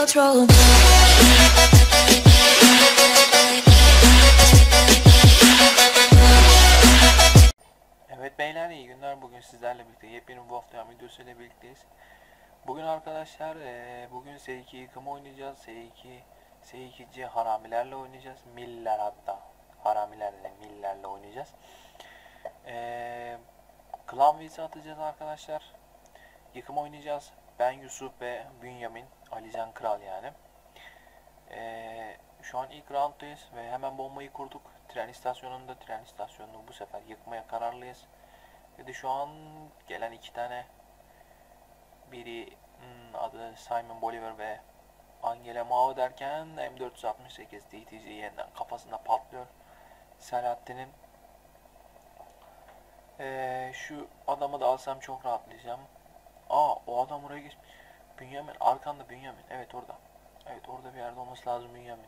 outro. Evet beyler, iyi günler. Bugün sizlerle birlikte yepyeni bu hafta videosuyla birlikteyiz. Bugün arkadaşlar bugün S2 yıkımı oynayacağız. S2'ci haramilerle oynayacağız. Miller, hatta haramilerle millerle oynayacağız. Klan vs atacağız arkadaşlar. Yıkım oynayacağız. Ben Yusuf ve Bünyamin, Alican Kral yani. Şu an ilk rounddayız ve hemen bombayı kurduk. Tren istasyonunu bu sefer yıkmaya kararlıyız. Ve de şu an gelen iki tane, biri adı Simon Bolivar ve Angela Mao derken M468 DTC yeniden kafasında patlıyor Selahattin'in. Şu adamı da alsam çok rahatlayacağım. O adam oraya geç. Bünyamin arkanda, Bünyamin. Evet orada. Evet orada bir yerde olması lazım Bünyamin.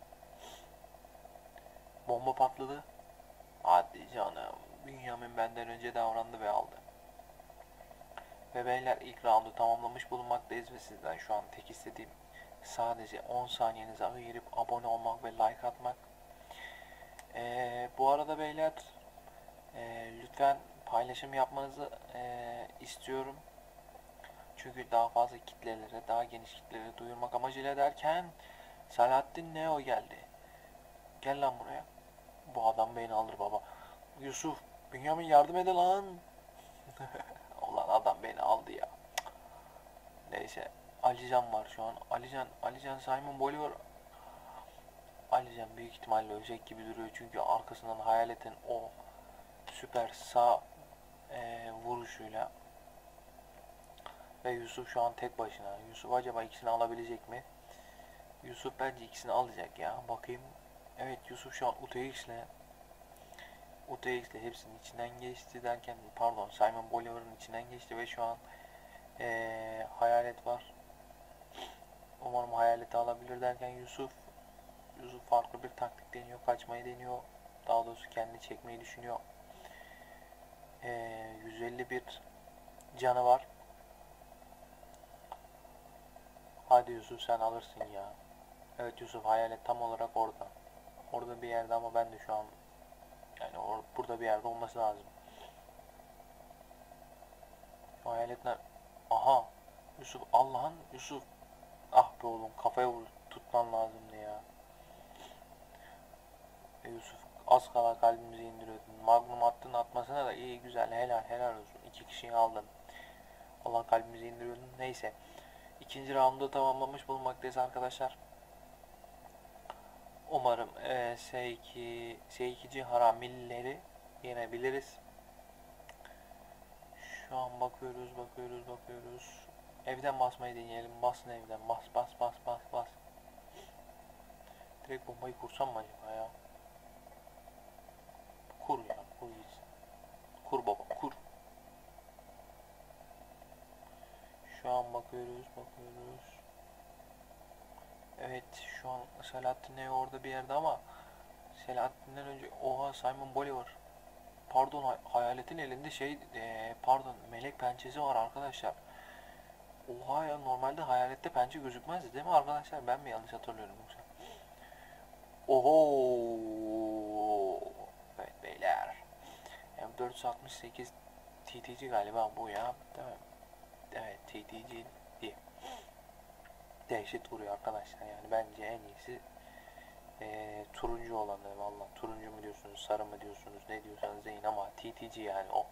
Bomba patladı. Hadi canım. Bünyamin benden önce davrandı ve aldı. Ve beyler, ilk roundu tamamlamış bulunmaktayız ve sizden şu an tek istediğim sadece 10 saniyenizi ayırıp abone olmak ve like atmak. Bu arada beyler, lütfen paylaşım yapmanızı istiyorum. Çünkü daha fazla kitlelere, daha geniş kitlelere duyurmak amacıyla derken Selahattin Neo geldi. Gel lan buraya. Bu adam beni alır baba. Yusuf, Bünyamin yardım edin lan. Ulan adam beni aldı ya. Neyse. Alican var şu an. Alican Simon Bolivar. Alican büyük ihtimalle ölecek gibi duruyor. Çünkü arkasından Hayalet'in o süper sağ vuruşuyla. Ve Yusuf şu an tek başına. Yusuf acaba ikisini alabilecek mi? Yusuf bence ikisini alacak ya. Bakayım. Evet, Yusuf şu an UTX'le hepsinin içinden geçti derken, pardon, Simon Bolivar'ın içinden geçti ve şu an Hayalet var. Umarım Hayalet'i alabilir derken Yusuf farklı bir taktik deniyor. Kaçmayı deniyor. Daha doğrusu kendini çekmeyi düşünüyor. 151 canı var. Hadi Yusuf, sen alırsın ya. Evet Yusuf, Hayalet tam olarak orada. Orada bir yerde ama ben de şu an yani burada bir yerde olması lazım. Hayaletler. Aha. Yusuf, Allah'ın Yusuf. Ah be oğlum, kafaya vur. Tutman lazımdı ya. Yusuf, az kala kalbimizi indiriyordun. Magnum attın, atmasına da iyi, güzel, helal olsun. 2 kişiyi aldın. Allah, kalbimizi indiriyordun. Neyse. İkinci roundu tamamlamış bulunmaktayız arkadaşlar. Umarım S2'ci haramilleri yenebiliriz. Şu an bakıyoruz. Evden basmayı deneyelim. Basın evden. Bas. Direkt bombayı kursam mı acaba ya? Kur ya. Kur gitsin. Kur baba. Kur. Şu an bakıyoruz. Evet, şu an Selahattin orada bir yerde ama Selahattin'den önce Simon Bolivar. Pardon, Hayalet'in elinde pardon, melek pençesi var arkadaşlar. Oha ya, normalde Hayalet'te pençe gözükmezdi değil mi arkadaşlar? Ben mi yanlış hatırlıyorum yoksa? Oho. Evet beyler. M468 TTC galiba bu ya. Değil mi? Evet, TTC diye. Dehşet vuruyor arkadaşlar, yani bence en iyisi turuncu olanı. Valla turuncu mu diyorsunuz, sarı mı diyorsunuz, ne diyorsanız deyin ama TTC yani o.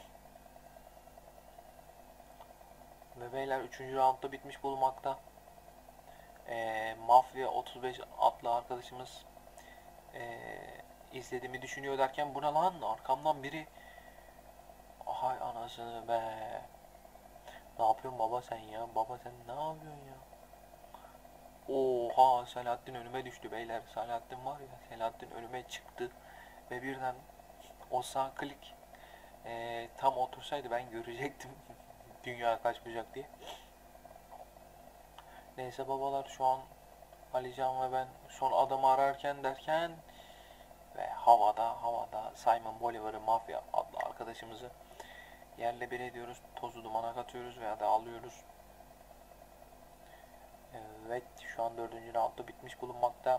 Ve beyler, 3. roundda bitmiş bulunmakta. Mafya 35 adlı arkadaşımız izlediğimi düşünüyor derken, bu ne lan, arkamdan biri. Hay anasını be. Ne yapıyorsun baba sen ya? Baba sen ne yapıyorsun ya? Oha, Selahattin önüme düştü beyler. Selahattin var ya, Selahattin önüme çıktı ve birden o sağ klik tam otursaydı ben görecektim dünya kaçmayacak diye. Neyse babalar, şu an Alican ve ben son adamı ararken derken ve havada Simon Bolivar'ı, Mafya adlı arkadaşımızı yerle bir ediyoruz. Tozu dumana katıyoruz veya da alıyoruz. Ve Evet, şu an 4. roundda bitmiş bulunmakta.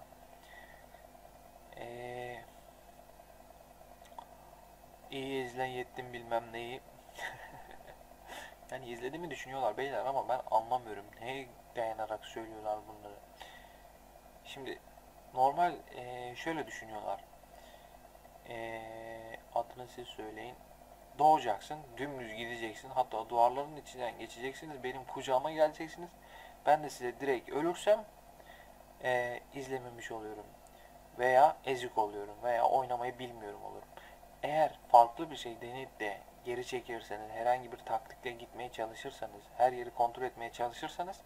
İyi izlen yettim bilmem neyi. Yani izlediğimi düşünüyorlar beyler ama ben anlamıyorum. Neye dayanarak söylüyorlar bunları. Şimdi normal şöyle düşünüyorlar. Adını siz söyleyin. Doğacaksın, dümdüz gideceksin. Hatta duvarların içinden geçeceksiniz. Benim kucağıma geleceksiniz. Ben de size direkt ölürsem izlememiş oluyorum. Veya ezik oluyorum. Veya oynamayı bilmiyorum olurum. Eğer farklı bir şey deneyip de geri çekilirseniz, herhangi bir taktikle gitmeye çalışırsanız, her yeri kontrol etmeye çalışırsanız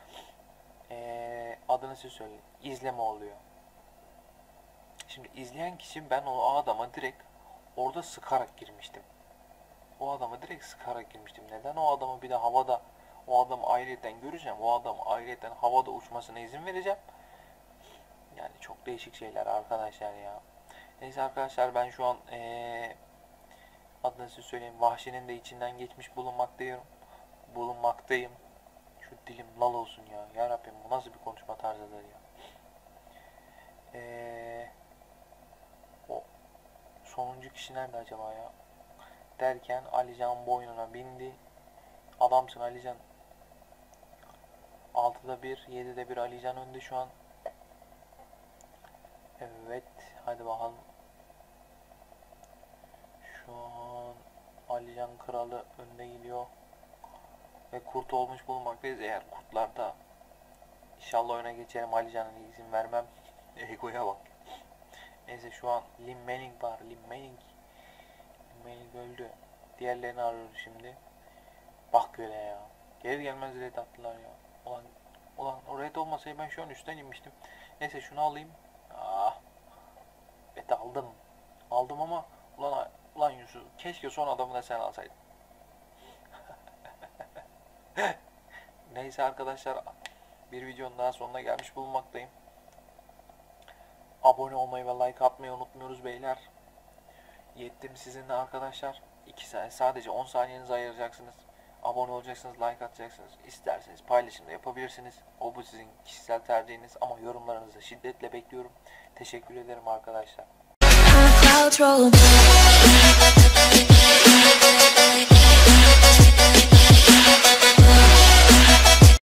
adını siz söyleyin. İzleme oluyor. Şimdi izleyen kişi, ben o adama direkt orada sıkarak girmiştim. O adama direkt sıkarak girmiştim. Neden o adamı bir de havada, o adamı ayrıyeten göreceğim, o adamı ayrıyeten havada uçmasına izin vereceğim. Yani çok değişik şeyler arkadaşlar ya. Neyse arkadaşlar, ben şu an adını size söyleyeyim, vahşinin de içinden geçmiş bulunmaktayım. Şu dilim lal olsun ya. Ya Rabbim, bu nasıl bir konuşma tarzıdır ya. O sonuncu kişi nerede acaba ya? Derken Alican boynuna bindi. Adamsın Alican. 6'da 1, 7'de 1 Alican önde şu an. Evet, hadi bakalım. Şu an Alican kralı önde gidiyor. Ve kurt olmuş bulunmaktayız. Eğer kurtlarda inşallah oyuna geçerim, Alican'a izin vermem. Egoya bak. Neyse, şu an Lim Manning var. Lim Manning öldü. Diğerlerini arıyoruz şimdi. Bak böyle ya. Gelir gelmez red attılar ya. Ulan o red olmasaydı ben şu an üstten inmiştim. Neyse, şunu alayım. Evet, aldım. Aldım ama ulan Yusuf, keşke son adamı da sen alsaydın. Neyse arkadaşlar, bir videonun daha sonuna gelmiş bulunmaktayım. Abone olmayı ve like atmayı unutmuyoruz beyler. Yettim sizinle arkadaşlar. 2 saniye, sadece 10 saniyenizi ayıracaksınız. Abone olacaksınız, like atacaksınız. İsterseniz paylaşım da yapabilirsiniz. Bu sizin kişisel tercihiniz ama yorumlarınızı şiddetle bekliyorum. Teşekkür ederim arkadaşlar.